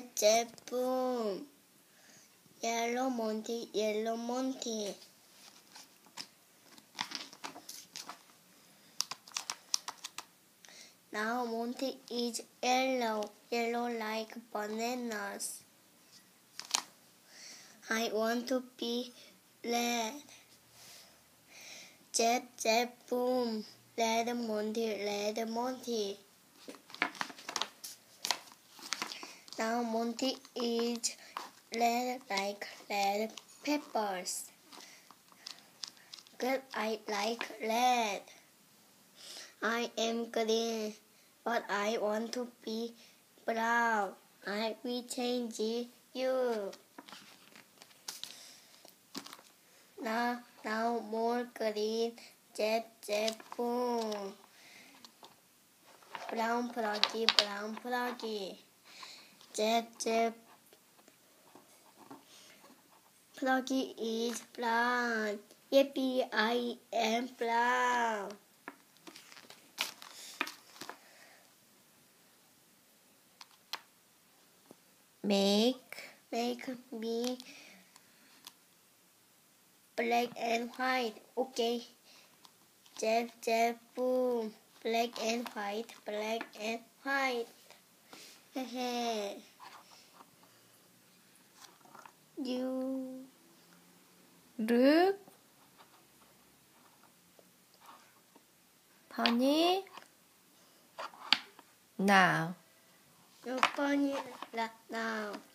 제품 Yellow Monty. Now Monty is yellow like bananas. I want to be red. Boom, red Monty. Now Monty is red like red peppers. Good, I like red. I am green, but I want to be brown. I will change you. Now more green. Boom. Brown Pluggy. Pluggy is brown. Yippee, I am brown. Make me black and white. Okay. Boom. Black and white. Hehe. You look funny now. look funny now.